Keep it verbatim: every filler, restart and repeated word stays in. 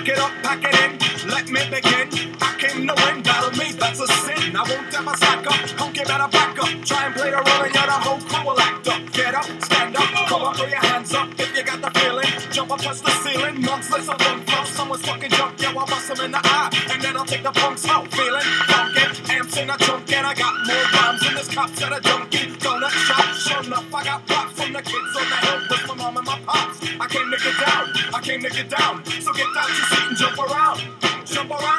it up, pack it in, let me begin. I came to win, battle me, that's a sin. I won't ever slack up, punk, you better back up. Try and play the role and you're the whole crew will act up. Get up, stand up, come up, throw your hands up if you got the feeling. Jump up, touch the ceiling, monks, let's up and flow. Someone's fucking jump, yo, I'll bust them in the eye. And then I'll take the punks out, feeling funky. Amps in a trunk and I got more rhymes than this cops at a junkie. Donut shop, sure enough, I got props from the kids on the hill with my mom and my pops. I came to get down, I came to get down. So get out your seat and jump around, jump around.